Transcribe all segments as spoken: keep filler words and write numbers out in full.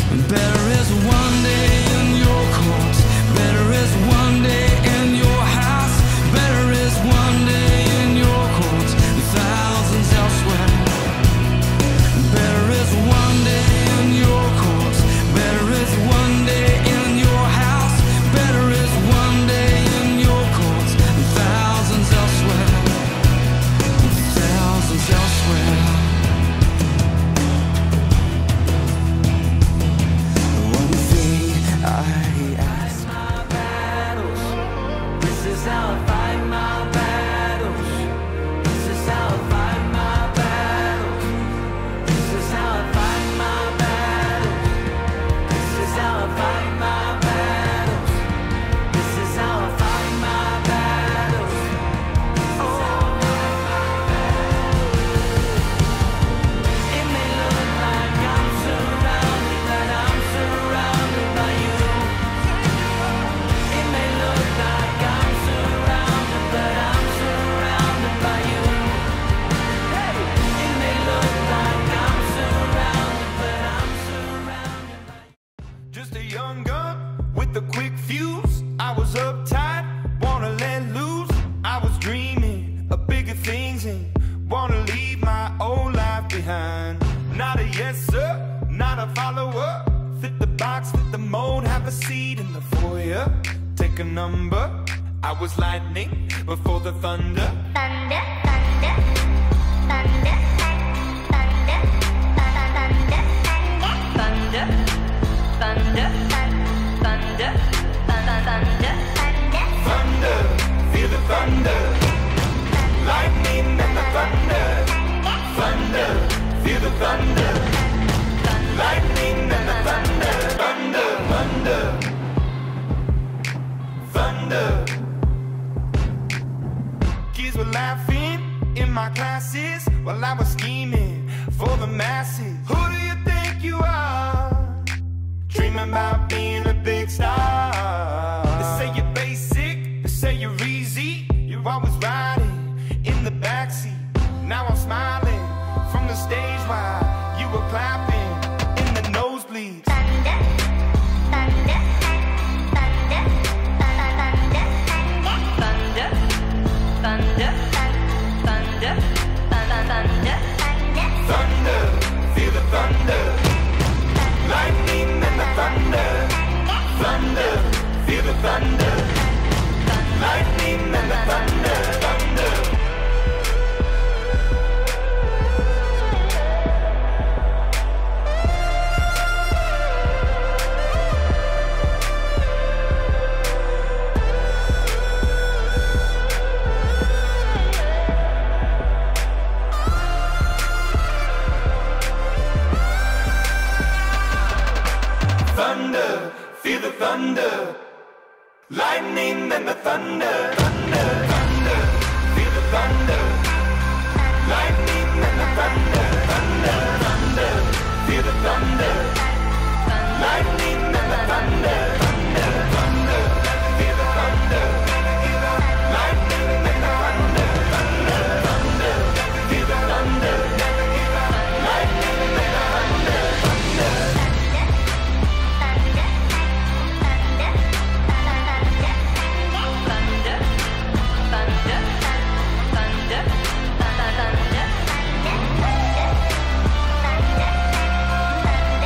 Better is one day in your courts. Better is one day in your house. Better is one day in your courts and thousands elsewhere. Better is one day in your courts. Better is one day in your house. Better is one day in your courts and thousands elsewhere. And thousands elsewhere. The one thing I ask my battles. This is how I fight my battles. This is how I fight my battles. This is how I fight my battles. This is how I fight my battles. This is how I fight my battles. It may look like I'm surrounded, but I'm surrounded by you. It may look like I'm surrounded, but I'm surrounded by you. It may look like I'm surrounded, but I'm surrounded by you. Just a young gun with a quick fuse. I was uptight, wanna let loose. I was dreaming of bigger things and wanna leave my old life behind. Not a yes sir, not a follower. Fit the box, fit the mold, have a seat in the foyer. Take a number. I was lightning before the thunder. Thunder, thunder, thunder, thunder, thunder, thunder, thunder, thunder, thunder, Thunder, feel the thunder. Lightning and the thunder. Thunder, feel the thunder. Lightning and the thunder. Thunder, thunder. Thunder. Kids were laughing in my classes while I was scheming for the masses. Who do you think you are? Dreaming about being a big star. They say you're basic, they say you're easy. You're always riding in the backseat. Now I'm smiling from the stage while you were clapping in the nosebleeds. thunder, thunder, thunder, thunder, Thunder, thunder, thunder, thunder, Thunder, feel the thunder. Lightning and the thunder. Thunder, feel the thunder. Lightning and the thunder. Thunder. Thunder, feel the thunder. Lightning and the thunder. Thunder, thunder, feel the thunder. Lightning and the thunder. Thunder, thunder, feel the thunder. Lightning and the thunder. Thunder, thunder, feel the thunder. Lightning and the thunder. Thunder, thunder, feel the thunder. Lightning and the thunder. Thunder. thunder, thunder, thunder, thunder, thunder,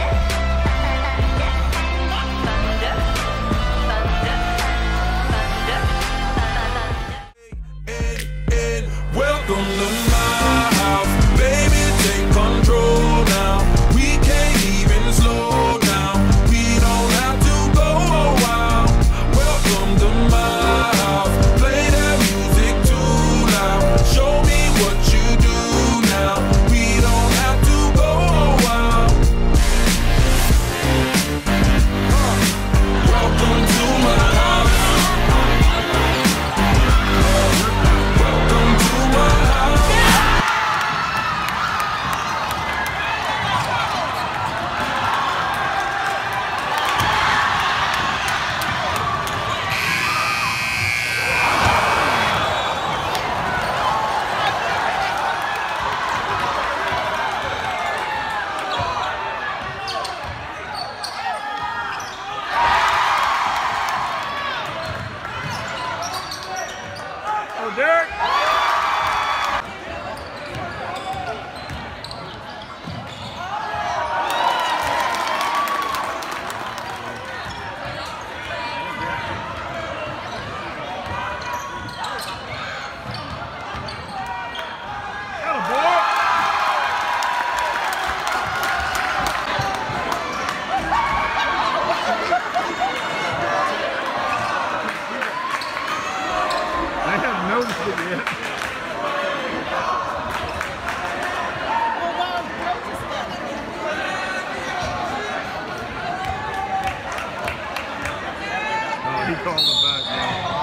He called him back, man.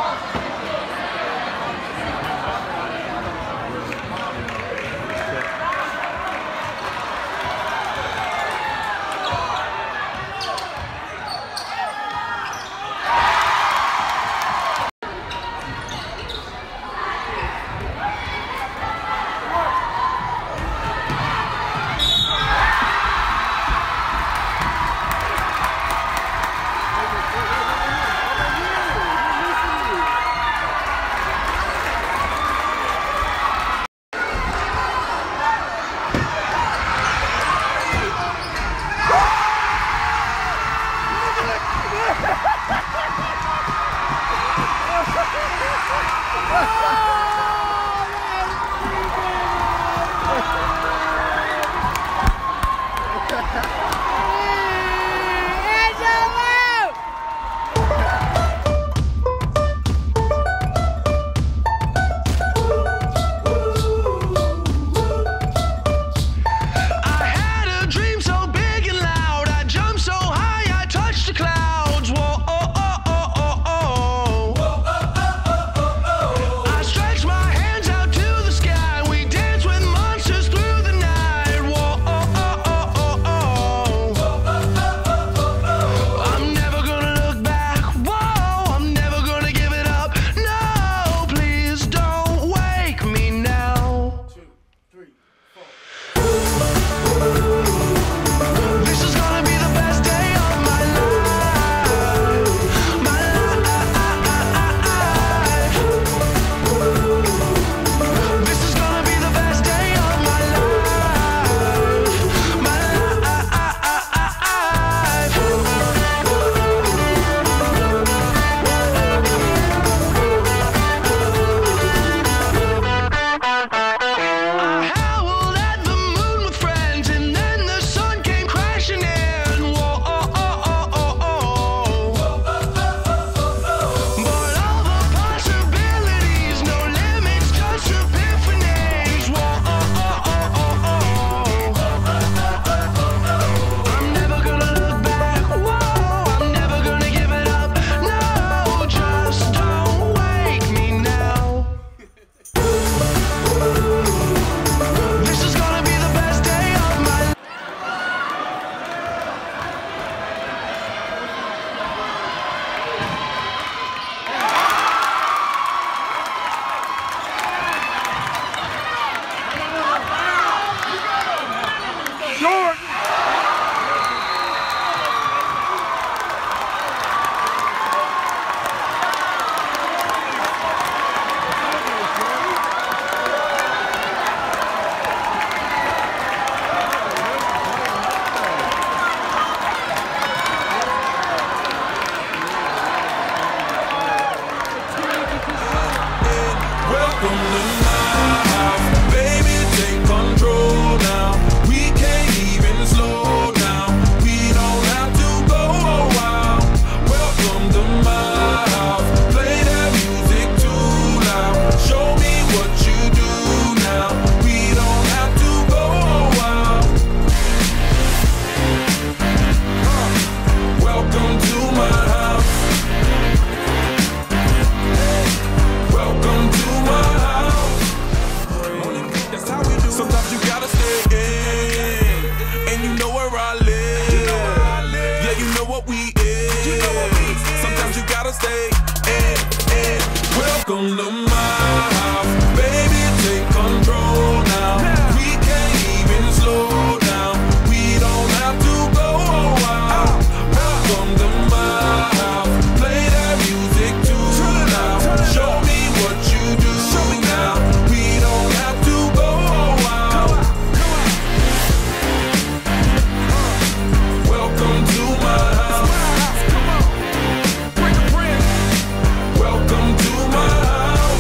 Welcome to my house.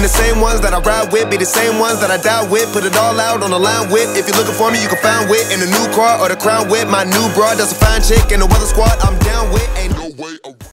the same ones that I ride with be the same ones that I die with. Put it all out on the line with. If you're looking for me, you can find wit in the new car or the crown with. My new broad, that's a fine chick in the weather squad I'm down with. Ain't no way around.